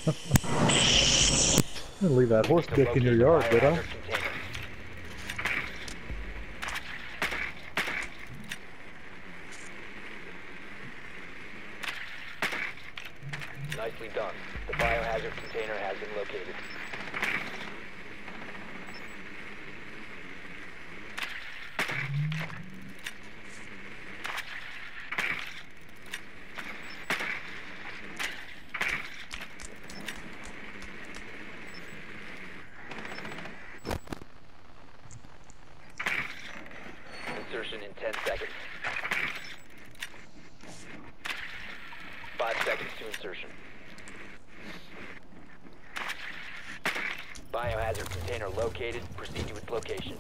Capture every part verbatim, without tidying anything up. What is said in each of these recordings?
Didn't leave that horse dick in your yard, did I? Nicely done. The biohazard container has been located. Insertion in ten seconds. Five seconds to insertion. Biohazard container located. Proceed to its location.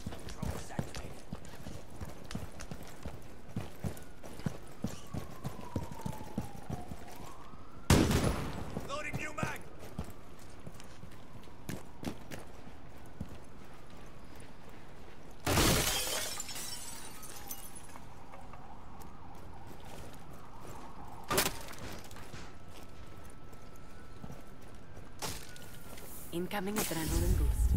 Loading new mag. Incoming adrenaline boost.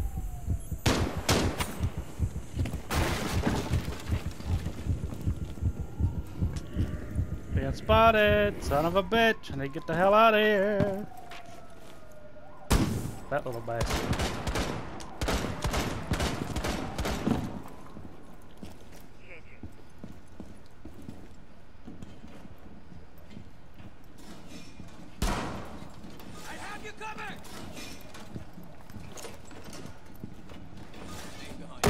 Being spotted, son of a bitch. I need to get the hell out of here. That little bastard. I have you covered. Stay behind.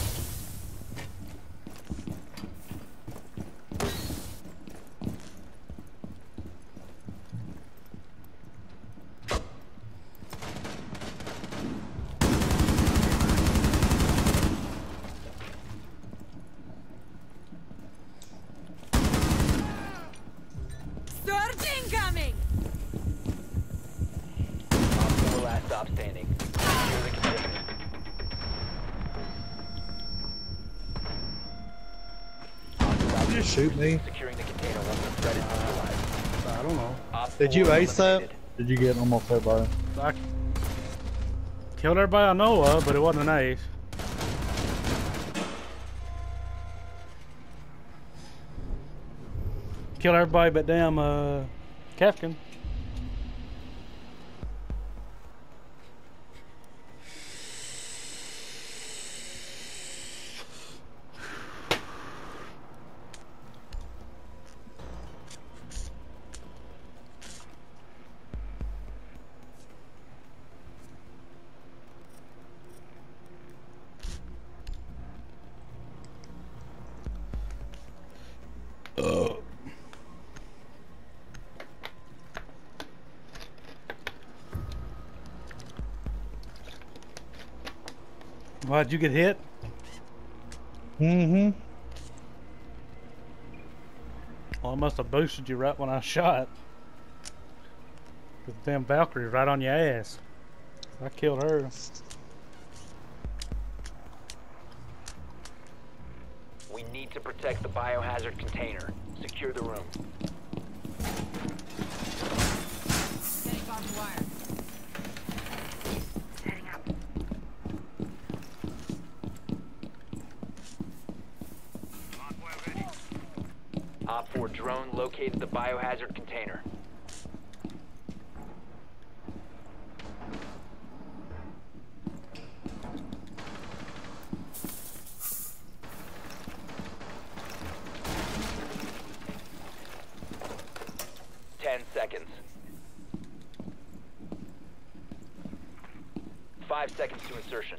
Surge incoming! Op four last stop standing. Secure the container. Did you shoot me? Securing the container once the threat is neutralized. I don't know. Op Did four you ace that? eliminated. Did you get almost everybody? I killed everybody I know of, but it wasn't an ace. Killed everybody but damn uh, Kefkin. Why'd you get hit? Mm-hmm. Well, I must have boosted you right when I shot. The damn Valkyrie right on your ass. I killed her. We need to protect the biohazard container. Secure the room. Getting barbed wire. Heading up. Op four drone located the biohazard container. Ten seconds. Five seconds to insertion.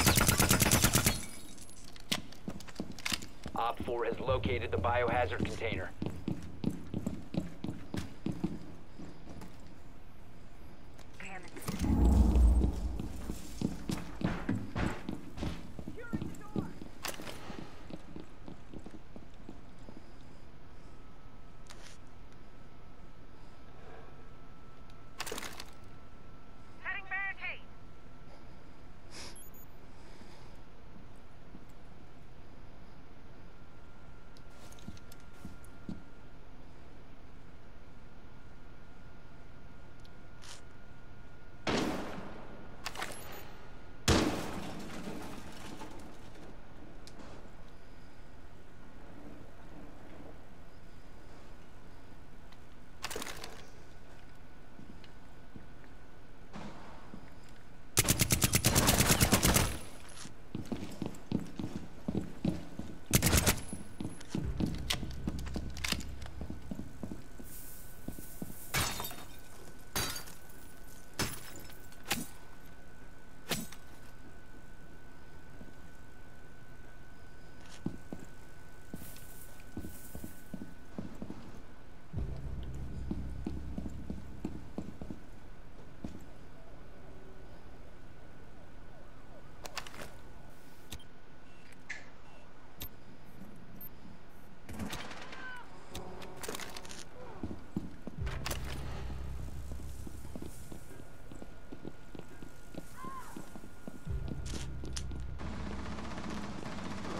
Op four has located the biohazard container. Damn it. Setting barricade.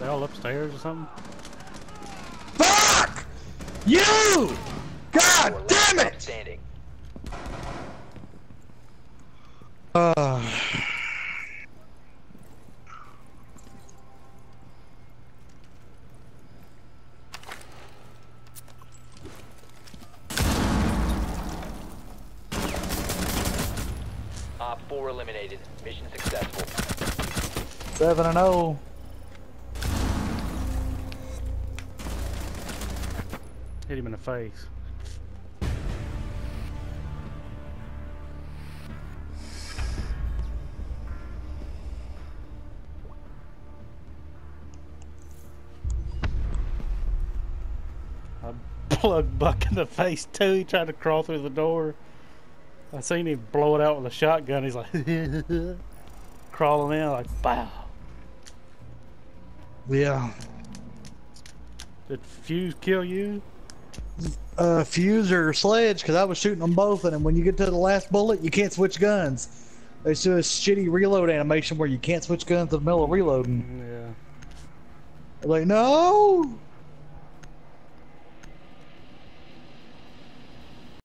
They all upstairs or something? Fuck! You! God Four damn left it! standing. Uh, Op four eliminated. Mission successful. seven and oh. Hit him in the face. I plugged Buck in the face too. He tried to crawl through the door. I seen him blow it out with a shotgun. He's like crawling in like bow. Yeah. Did Fuse kill you? Uh, Fuse or Sledge, because I was shooting them both, and then when you get to the last bullet, you can't switch guns. They do a shitty reload animation where you can't switch guns in the middle of reloading. Yeah. Like, no!